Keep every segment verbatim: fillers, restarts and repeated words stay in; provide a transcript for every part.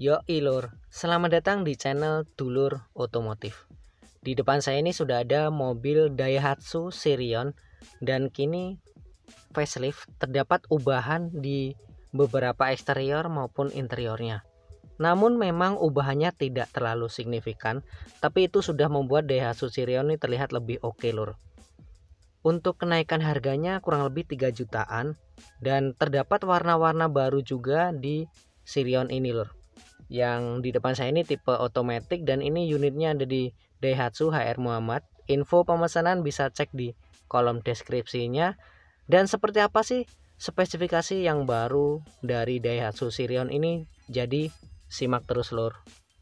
Yoi lur, selamat datang di channel Dulur Otomotif. Di depan saya ini sudah ada mobil Daihatsu Sirion dan kini facelift, terdapat ubahan di beberapa eksterior maupun interiornya. Namun memang ubahannya tidak terlalu signifikan, tapi itu sudah membuat Daihatsu Sirion ini terlihat lebih oke lur. Untuk kenaikan harganya kurang lebih tiga jutaan dan terdapat warna-warna baru juga di Sirion ini lur. Yang di depan saya ini tipe otomatis dan ini unitnya ada di Daihatsu H R Muhammad. Info pemesanan bisa cek di kolom deskripsinya. Dan seperti apa sih spesifikasi yang baru dari Daihatsu Sirion ini? Jadi simak terus lur.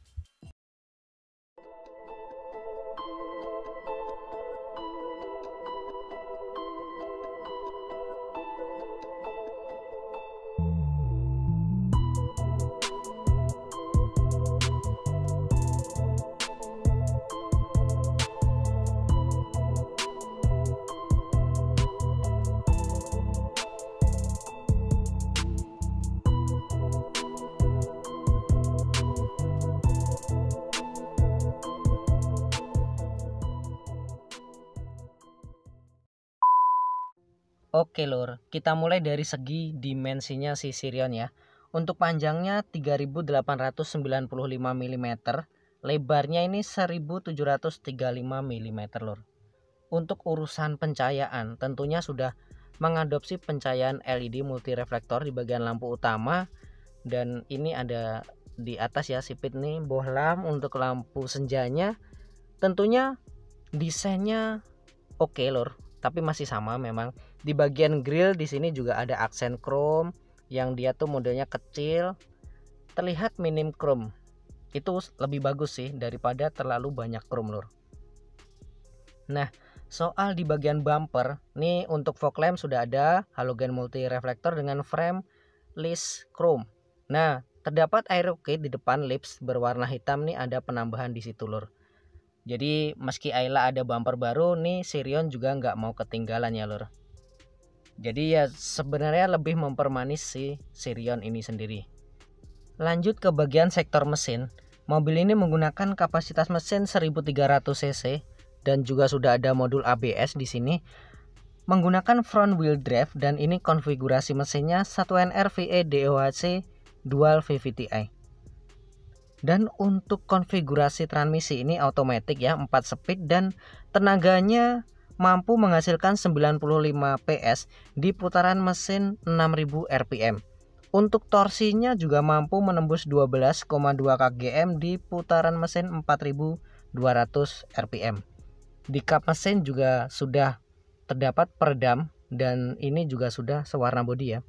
Oke lur, kita mulai dari segi dimensinya si Sirion ya. Untuk panjangnya tiga ribu delapan ratus sembilan puluh lima milimeter, lebarnya ini seribu tujuh ratus tiga puluh lima milimeter lur. Untuk urusan pencahayaan, tentunya sudah mengadopsi pencahayaan L E D multireflektor di bagian lampu utama. Dan ini ada di atas ya sipit nih bohlam. Untuk lampu senjanya tentunya desainnya oke lur, tapi masih sama memang. Di bagian grill di sini juga ada aksen chrome yang dia tuh modelnya kecil, terlihat minim chrome. Itu lebih bagus sih daripada terlalu banyak chrome lur. Nah, soal di bagian bumper, nih untuk fog lamp sudah ada halogen multi reflektor dengan frame list chrome. Nah, terdapat aero kit di depan lips berwarna hitam nih, ada penambahan di situ lur. Jadi meski Ayla ada bumper baru, nih Sirion juga nggak mau ketinggalan ya lur. Jadi ya sebenarnya lebih mempermanis si Sirion ini sendiri. Lanjut ke bagian sektor mesin. Mobil ini menggunakan kapasitas mesin seribu tiga ratus cc dan juga sudah ada modul A B S di sini. Menggunakan front wheel drive dan ini konfigurasi mesinnya satu N R V E D O H C Dual V V T i. Dan untuk konfigurasi transmisi ini otomatis ya, empat speed dan tenaganya mampu menghasilkan sembilan puluh lima P S di putaran mesin enam ribu R P M. Untuk torsinya juga mampu menembus dua belas koma dua kilogram di putaran mesin empat ribu dua ratus R P M. Di kap mesin juga sudah terdapat peredam dan ini juga sudah sewarna bodi ya.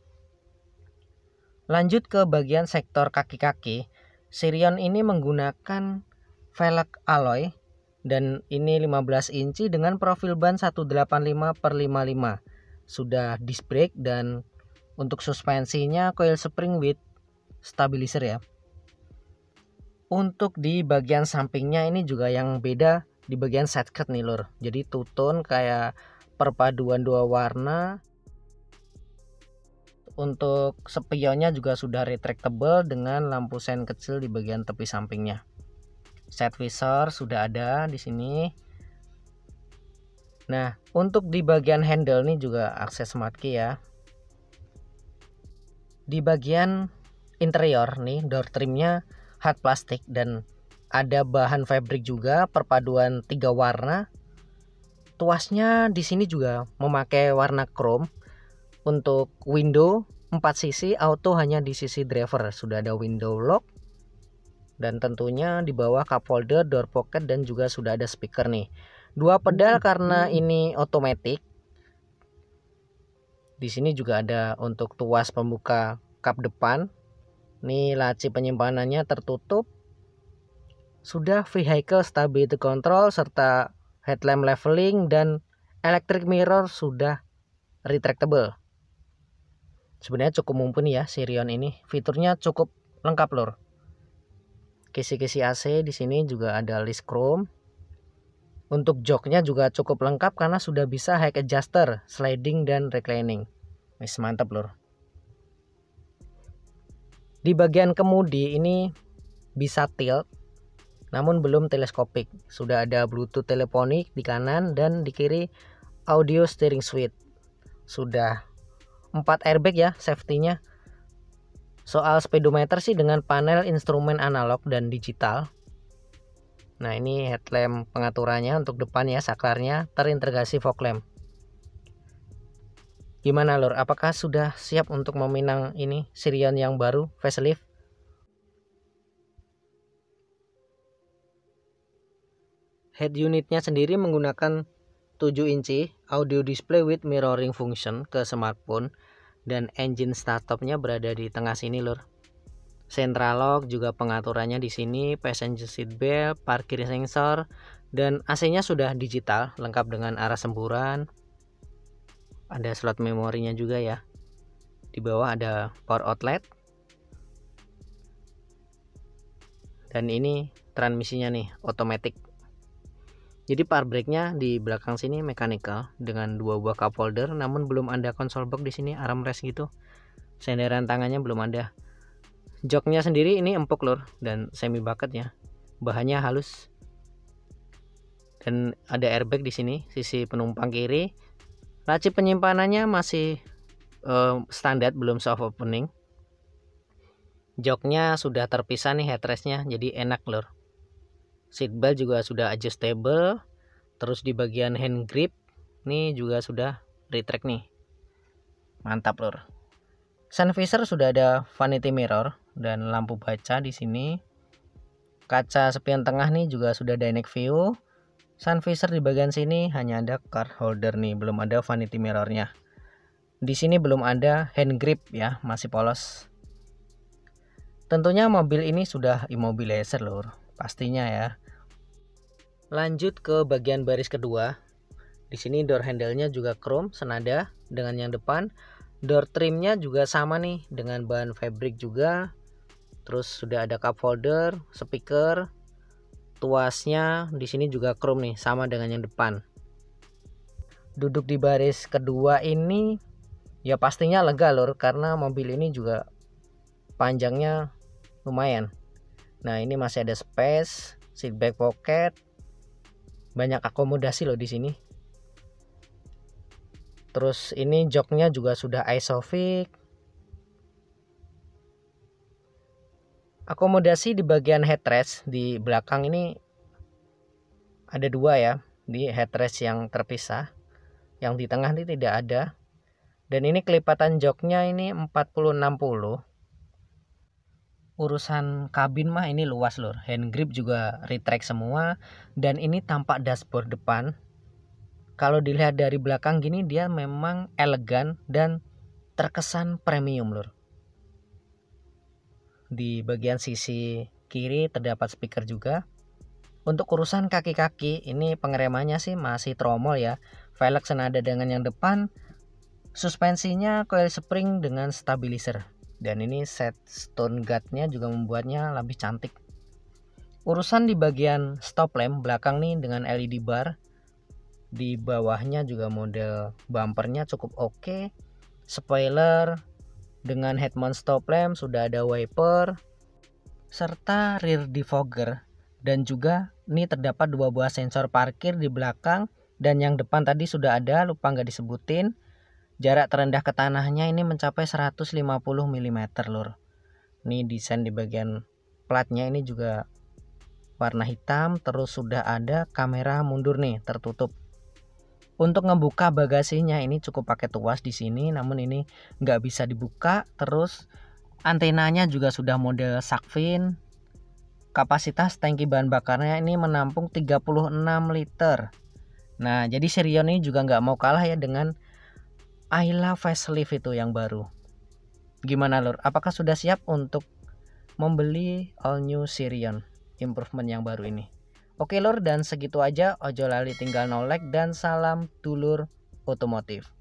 Lanjut ke bagian sektor kaki-kaki. Sirion ini menggunakan velg alloy dan ini lima belas inci dengan profil ban seratus delapan puluh lima per lima puluh lima. Sudah disc brake dan untuk suspensinya coil spring with stabilizer ya. Untuk di bagian sampingnya ini juga yang beda di bagian side skirt nih lur. Jadi two tone kayak perpaduan dua warna. Untuk spionnya juga sudah retractable dengan lampu sen kecil di bagian tepi sampingnya. Side visor sudah ada di sini. Nah, untuk di bagian handle nih juga akses smart key ya. Di bagian interior nih door trimnya hard plastik dan ada bahan fabric juga, perpaduan tiga warna. Tuasnya di sini juga memakai warna chrome. Untuk window empat sisi, auto hanya di sisi driver. Sudah ada window lock. Dan tentunya di bawah cup holder, door pocket dan juga sudah ada speaker nih. Dua pedal karena ini otomatis. Di sini juga ada untuk tuas pembuka kap depan. Nih laci penyimpanannya tertutup. Sudah vehicle stability control serta headlamp leveling dan electric mirror sudah retractable. Sebenarnya cukup mumpuni ya Sirion ini. Fiturnya cukup lengkap lor. Kisi-kisi A C di sini juga ada list chrome. Untuk joknya juga cukup lengkap karena sudah bisa high adjuster, sliding dan reclining. Wis mantap lor. Di bagian kemudi ini bisa tilt, namun belum teleskopik. Sudah ada Bluetooth teleponik di kanan dan di kiri audio steering suite. Sudah empat airbag ya safety-nya. Soal speedometer sih dengan panel instrumen analog dan digital. Nah, ini headlamp pengaturannya untuk depan ya, saklarnya terintegrasi fog lamp. Gimana lur, apakah sudah siap untuk meminang ini Sirion yang baru facelift? Head unitnya sendiri menggunakan tujuh inci audio display with mirroring function ke smartphone, dan engine start stopnya berada di tengah sini lur. Central lock juga pengaturannya di sini, passenger seat belt, parkir sensor, dan A C-nya sudah digital lengkap dengan arah semburan. Ada slot memorinya juga ya. Di bawah ada power outlet. Dan ini transmisinya nih otomatis. Jadi power brake-nya di belakang sini mechanical dengan dua buah cup holder, namun belum ada console box di sini, armrest gitu. Senderan tangannya belum ada. Joknya sendiri ini empuk lur dan semi bucket ya. Bahannya halus. Dan ada airbag di sini sisi penumpang kiri. Laci penyimpanannya masih uh, standar, belum soft opening. Joknya sudah terpisah nih headrestnya, jadi enak lur. Seat belt juga sudah adjustable. Terus di bagian hand grip nih juga sudah retract nih. Mantap lur. Sun visor sudah ada vanity mirror dan lampu baca di sini. Kaca spion tengah nih juga sudah dynamic view. Sun visor di bagian sini hanya ada card holder nih, belum ada vanity mirrornya. Di sini belum ada hand grip ya, masih polos. Tentunya mobil ini sudah immobilizer lur, pastinya ya. Lanjut ke bagian baris kedua. Di sini door handle-nya juga chrome senada dengan yang depan. Door trimnya juga sama nih dengan bahan fabric juga. Terus sudah ada cup holder, speaker. Tuasnya di sini juga chrome nih, sama dengan yang depan. Duduk di baris kedua ini ya pastinya lega lur, karena mobil ini juga panjangnya lumayan. Nah, ini masih ada space, seat back pocket. Banyak akomodasi loh di sini. Terus ini joknya juga sudah isofix. Akomodasi di bagian headrest di belakang ini ada dua ya, di headrest yang terpisah. Yang di tengah ini tidak ada. Dan ini kelipatan joknya ini empat puluh enam puluh. Urusan kabin mah ini luas lur. Hand grip juga retract semua. Dan ini tampak dashboard depan. Kalau dilihat dari belakang gini, dia memang elegan dan terkesan premium lur. Di bagian sisi kiri terdapat speaker juga. Untuk urusan kaki-kaki, ini pengeremannya sih masih tromol ya. Velg senada dengan yang depan. Suspensinya coil spring dengan stabilizer. Dan ini set stone guardnya juga membuatnya lebih cantik. Urusan di bagian stop lamp belakang nih dengan L E D bar. Di bawahnya juga model bumpernya cukup oke. Spoiler dengan head mount stop lamp, sudah ada wiper serta rear defogger, dan juga ini terdapat dua buah sensor parkir di belakang, dan yang depan tadi sudah ada, lupa nggak disebutin. Jarak terendah ke tanahnya ini mencapai seratus lima puluh milimeter lur. Ini desain di bagian platnya ini juga warna hitam, terus sudah ada kamera mundur nih tertutup. Untuk ngebuka bagasinya ini cukup pakai tuas di sini, namun ini nggak bisa dibuka. Terus antenanya juga sudah model shark fin. Kapasitas tangki bahan bakarnya ini menampung tiga puluh enam liter. Nah, jadi Sirion ini juga nggak mau kalah ya dengan Ayla facelift itu yang baru. Gimana lur? Apakah sudah siap untuk membeli all new Sirion improvement yang baru ini? Oke lur, dan segitu aja. Ojo lali tinggal no like dan salam dulur otomotif.